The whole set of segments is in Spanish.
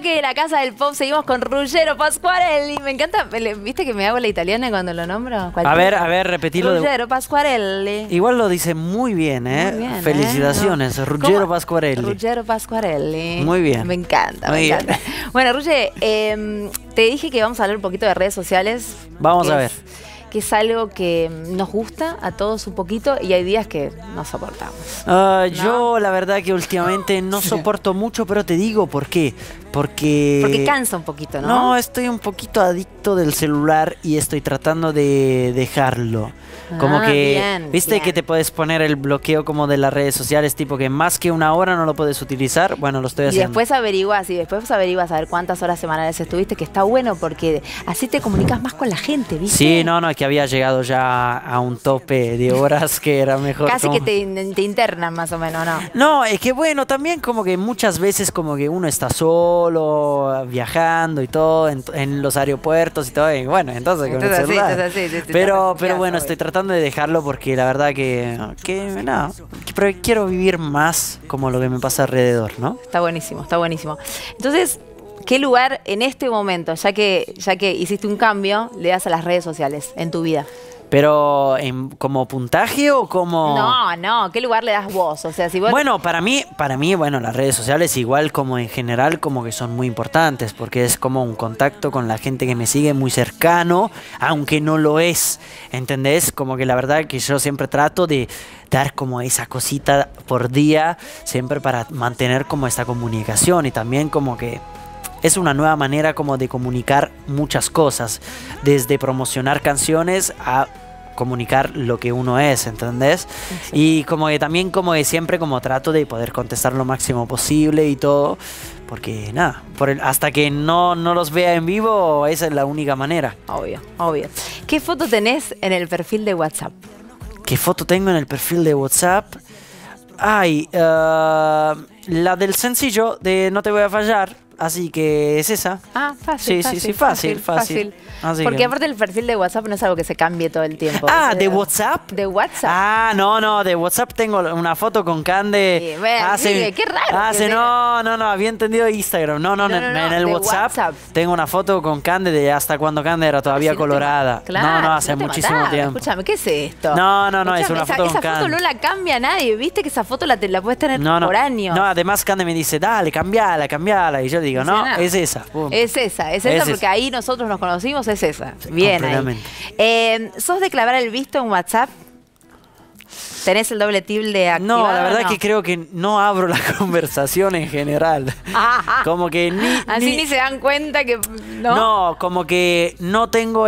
bloque de la Casa del Pop seguimos con Ruggero Pasquarelli. Me encanta, ¿viste que me hago la italiana cuando lo nombro? A ver, repetilo. Ruggero Pasquarelli. Igual lo dice muy bien, ¿eh? Muy bien, felicitaciones, ¿no? Ruggero Pasquarelli. Ruggero Pasquarelli. Muy bien. Me encanta, Muy me bien. encanta. Bueno, Rugge, te dije que vamos a hablar un poquito de redes sociales. Vamos a ver. Que es algo que nos gusta a todos un poquito y hay días que no soportamos. Yo la verdad que últimamente no soporto mucho, pero te digo por qué. Porque cansa un poquito, ¿no? No, estoy un poquito adicto del celular y estoy tratando de dejarlo. Como que, bien, ¿viste bien. que te puedes poner el bloqueo como de las redes sociales, tipo que más que una hora no lo puedes utilizar? Bueno, lo estoy Y haciendo. después averiguas a ver cuántas horas semanales estuviste, que está bueno porque así te comunicas más con la gente, ¿viste? Sí, no, es que había llegado ya a un tope de horas que era mejor. Casi como... que te internan más o menos, ¿no? No, es que bueno, también como que muchas veces como que uno está solo, viajando y todo, en los aeropuertos y todo, y bueno, entonces con el celular. Sí, Pero bueno, estoy tratando de dejarlo porque la verdad que quiero vivir más como lo que me pasa alrededor, ¿no? Está buenísimo, está buenísimo. Entonces, ¿qué lugar en este momento, ya que hiciste un cambio, le das a las redes sociales en tu vida? Pero ¿como puntaje o como...? No, ¿qué lugar le das vos? O sea, si vos... Bueno, para mí, bueno, las redes sociales igual como en general como que son muy importantes porque es como un contacto con la gente que me sigue muy cercano, aunque no lo es, ¿entendés? Como que la verdad que yo siempre trato de dar como esa cosita por día, siempre para mantener como esta comunicación y también como que... Es una nueva manera como de comunicar muchas cosas, desde promocionar canciones a comunicar lo que uno es, ¿entendés? Sí. Y como que también como que siempre como trato de poder contestar lo máximo posible y todo, porque nada, hasta que no los vea en vivo, esa es la única manera. Obvio. ¿Qué foto tenés en el perfil de WhatsApp? ¿Qué foto tengo en el perfil de WhatsApp? Ay, la del sencillo de No te voy a fallar. Así que es esa. Ah, fácil. Sí, fácil. Porque aparte el perfil de WhatsApp no es algo que se cambie todo el tiempo. Ah, ¿de WhatsApp? ¿De WhatsApp? Ah, no, de WhatsApp tengo una foto con Cande. Sí, qué raro. No, había entendido Instagram. No, en el WhatsApp tengo una foto con Cande de hasta cuando Cande era todavía colorada. Claro, hace muchísimo tiempo. Escúchame, ¿qué es esto? No, es una foto con Cande. Esa foto no la cambia nadie, viste que esa foto la puedes tener por años. No, además Cande me dice, dale, cambiala. Y yo digo, no, es esa. Es esa porque ahí nosotros nos conocimos, es esa. Bien ahí. ¿Sos de clavar el visto en WhatsApp? ¿Tenés el doble tilde activado? No, la verdad que creo que no abro la conversación en general. Como que ni se dan cuenta que... No, como que no tengo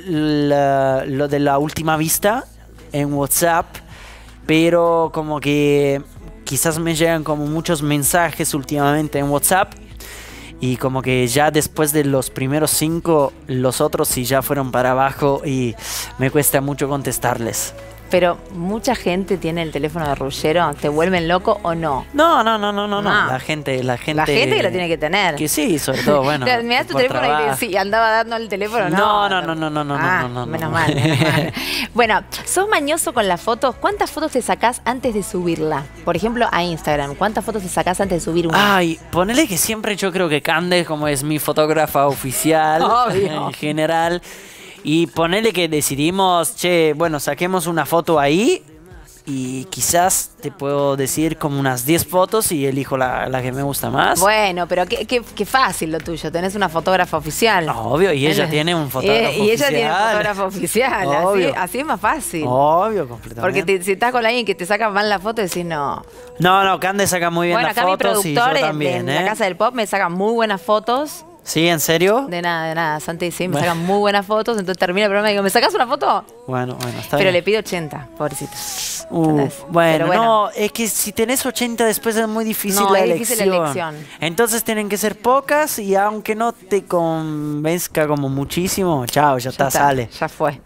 lo de la última vista en WhatsApp, pero como que quizás me llegan como muchos mensajes últimamente en WhatsApp. Y como que ya después de los primeros 5, los otros sí ya fueron para abajo y me cuesta mucho contestarles. Pero mucha gente tiene el teléfono de Ruggero, ¿te vuelven loco o no? No. La gente que lo tiene que tener. Que sí, sobre todo, bueno. Me das tu teléfono y andaba dando el teléfono, ¿no? No. Menos mal. Bueno, ¿sos mañoso con las fotos? ¿Cuántas fotos te sacás antes de subirla? Por ejemplo, a Instagram. ¿Cuántas fotos te sacás antes de subir una? Ay, ponele que siempre yo creo que Cande, como es mi fotógrafa oficial, en general... Y ponele que decidimos, bueno, saquemos una foto ahí y quizás te puedo decir como unas 10 fotos y elijo la que me gusta más. Bueno, pero qué fácil lo tuyo, tenés una fotógrafa oficial. Obvio, y ella tiene un fotógrafo oficial. Y ella tiene un fotógrafo oficial, así es más fácil. Obvio, completamente. Porque si estás con alguien que te saca mal la foto, decís no. No, Cande saca muy bien las fotos y yo también. En la Casa del Pop me saca muy buenas fotos. ¿Sí? ¿En serio? De nada, Santi, sí, me sacan muy buenas fotos, entonces termina el programa y digo, ¿me sacás una foto? Bueno, está Pero bien. le pido 80, pobrecito. Bueno, no, es que si tenés 80 después es muy difícil la elección. Entonces tienen que ser pocas y aunque no te convenzca como muchísimo, chao, ya está, sale. Ya fue.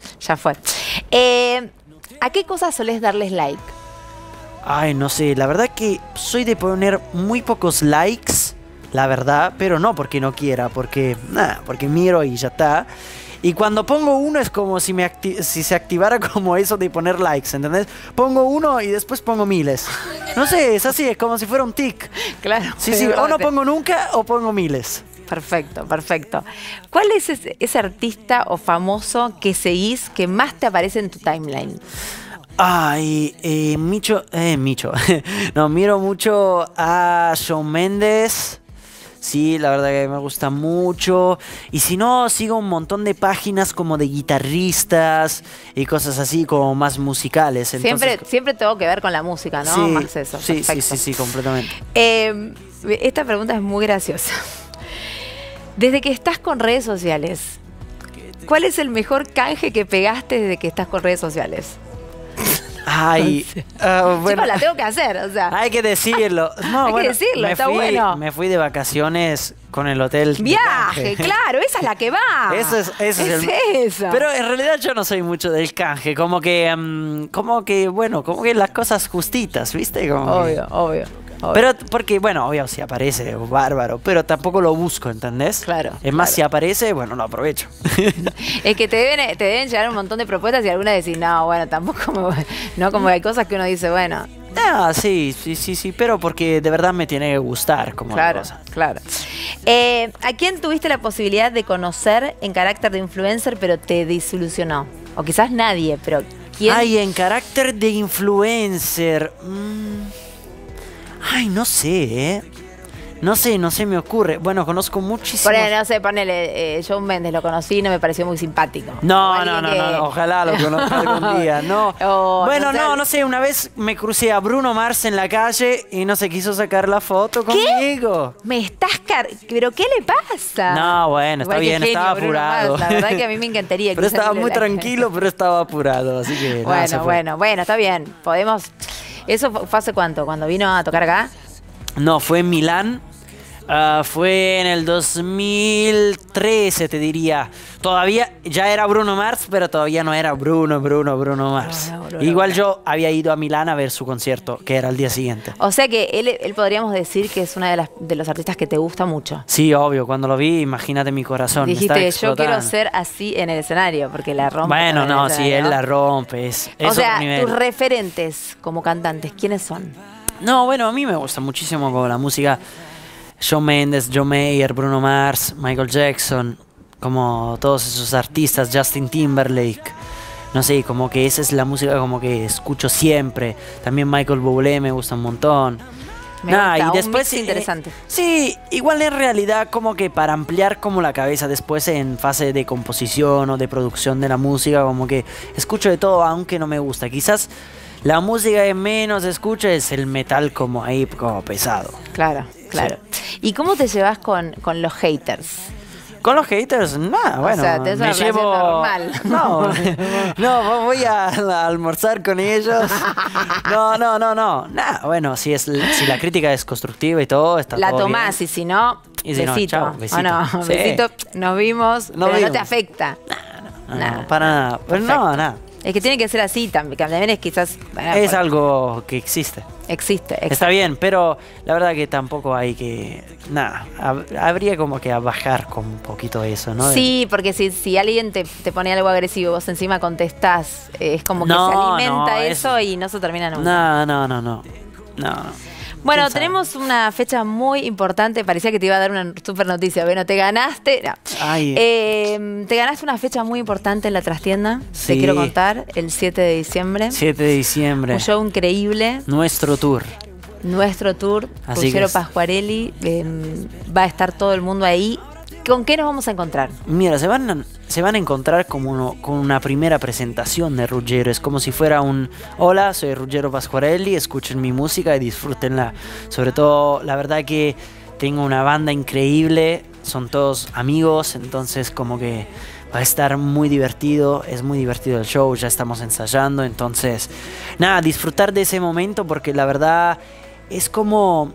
¿A qué cosas solés darles like? Ay, no sé, la verdad que soy de poner muy pocos likes. La verdad, pero no porque no quiera, porque miro y ya está. Y cuando pongo uno es como si se activara como eso de poner likes, ¿entendés? Pongo uno y después pongo miles. No sé, es así, es como si fuera un tic. Claro. Sí, o no pongo nunca o pongo miles. Perfecto, perfecto. ¿Cuál es ese artista o famoso que seguís que más te aparece en tu timeline? Ay, Micho. No, miro mucho a Shawn Mendes. Sí, la verdad que me gusta mucho. Y si no, sigo un montón de páginas como de guitarristas y cosas así como más musicales. Entonces, siempre tengo que ver con la música, ¿no? Sí, Más eso. sí, completamente. Esta pregunta es muy graciosa. Desde que estás con redes sociales, ¿cuál es el mejor canje que pegaste desde que estás con redes sociales? Ay, bueno. Chicos, la tengo que hacer, o sea. Hay que decirlo. No, hay que decirlo, está bueno. Me fui de vacaciones con el hotel. Viaje, claro, esa es la que va. Esa. Pero en realidad yo no soy mucho del canje, como que las cosas justitas, ¿viste? Obvio. Pero porque, bueno, obvio, si aparece, bárbaro, pero tampoco lo busco, ¿entendés? Claro. Es más, si aparece, bueno, lo aprovecho. Es que te deben llegar un montón de propuestas y algunas decís, no, bueno, tampoco, no, como hay cosas que uno dice, bueno. Ah, sí, pero porque de verdad me tiene que gustar como claro, cosa. Claro. ¿A quién tuviste la posibilidad de conocer en carácter de influencer, pero te desilusionó? O quizás nadie, pero ¿quién? Ay, en carácter de influencer. Ay, no sé, No sé, me ocurre. Bueno, conozco muchísimo. No sé, ponele, Shawn Mendes lo conocí y no me pareció muy simpático. No, ojalá lo conozca algún día, no. Bueno, no sé, una vez me crucé a Bruno Mars en la calle y no se quiso sacar la foto conmigo. ¿Qué? ¿Pero qué le pasa? No, bueno, está bien, estaba apurado. Mars, la verdad que a mí me encantaría. Pero estaba muy tranquilo, pero estaba apurado, así que bueno, está bien. Podemos... ¿Eso fue hace cuánto? ¿Cuando vino a tocar acá? No, fue en Milán. Fue en el 2013, te diría. Todavía ya era Bruno Mars, pero todavía no era Bruno Mars. Igual yo había ido a Milán a ver su concierto, que era el día siguiente. O sea que él podríamos decir que es una de los artistas que te gusta mucho. Sí, obvio. Cuando lo vi, imagínate mi corazón. Dijiste, yo quiero ser así en el escenario, porque la rompe. Bueno, no, sí, él la rompe. O sea, tus referentes como cantantes, ¿quiénes son? No, bueno, a mí me gusta muchísimo como la música. Shawn Mendes, John Mayer, Bruno Mars, Michael Jackson, como todos esos artistas, Justin Timberlake. No sé, como que esa es la música como que escucho siempre. También Michael Bublé me gusta un montón. Me gusta, y después interesante. Sí, igual en realidad como que para ampliar como la cabeza después en fase de composición o de producción de la música, como que escucho de todo aunque no me gusta. Quizás la música que menos escucho es el metal como ahí, como pesado. Claro. Sí. ¿Y cómo te llevas con los haters? Con los haters, nada, bueno, o sea, te me llevo normal. No, voy a almorzar con ellos. No, nada, bueno, si la crítica es constructiva y todo, está la todo tomás bien. Y si no, besito. Chao, besito. ¿O no? Sí. Besito, nos vimos, pero no te afecta. No, para nada. Pero nada. Es que tiene que ser así también es quizás... es algo que existe. Existe. Está bien, pero la verdad que tampoco hay que... Nada, habría como que bajar con un poquito eso, ¿no? Sí, porque si alguien te pone algo agresivo y vos encima contestás, es como que se alimenta eso y no se termina nunca. No. Bueno, tenemos una fecha muy importante. Parecía que te iba a dar una super noticia. Bueno, te ganaste. No. Te ganaste una fecha muy importante en la trastienda. Sí. Te quiero contar. El 7 de diciembre. 7 de diciembre. Un show increíble. Nuestro tour. Ruggero Pasquarelli. Va a estar todo el mundo ahí. ¿Con qué nos vamos a encontrar? Mira, se van a encontrar con una primera presentación de Ruggero. Es como si fuera hola, soy Ruggero Pasquarelli, escuchen mi música y disfrútenla. Sobre todo, la verdad que tengo una banda increíble, son todos amigos, entonces como que va a estar muy divertido, es muy divertido el show, ya estamos ensayando, entonces nada, disfrutar de ese momento porque la verdad es como...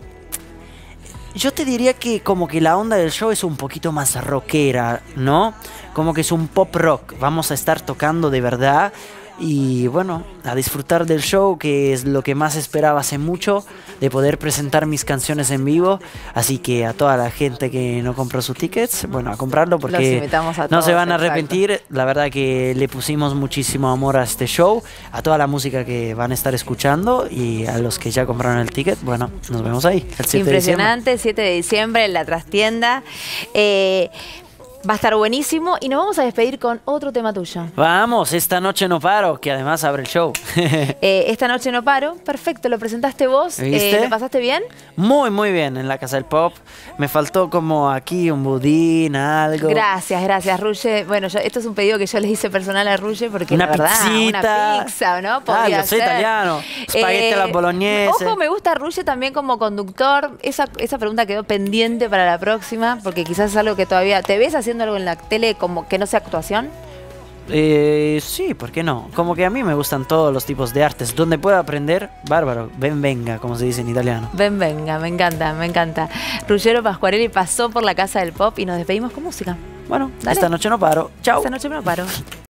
Yo te diría que como que la onda del show es un poquito más rockera, ¿no? Como que es un pop rock. Vamos a estar tocando de verdad Y bueno, a disfrutar del show, que es lo que más esperaba hace mucho, de poder presentar mis canciones en vivo. Así que a toda la gente que no compró sus tickets, bueno, a comprarlo porque no se van a arrepentir. La verdad que le pusimos muchísimo amor a este show, a toda la música que van a estar escuchando y a los que ya compraron el ticket. Bueno, nos vemos ahí el 7 Impresionante, de 7 de diciembre en la trastienda. Va a estar buenísimo y nos vamos a despedir con otro tema tuyo. Vamos, Esta noche no paro, que además abre el show. Esta noche no paro, perfecto, lo presentaste vos. ¿Lo pasaste bien? Muy, muy bien en la Casa del Pop. Me faltó como aquí un budín, algo. Gracias, Ruge. Bueno, esto es un pedido que yo le hice personal a Ruge porque una la verdad, pizzita. Una pizza, ¿no? Podría ser italiano. Espagueti a la boloñese. Ojo, me gusta Ruge también como conductor. Esa pregunta quedó pendiente para la próxima porque quizás es algo que todavía... ¿Te ves haciendo algo en la tele como que no sea actuación? Sí, ¿por qué no? Como que a mí me gustan todos los tipos de artes. Donde pueda aprender, bárbaro. Ben venga, como se dice en italiano. Ben venga, me encanta. Ruggero Pasquarelli pasó por la Casa del Pop y nos despedimos con música. Bueno, dale. Esta noche no paro. Chao. Esta noche no paro.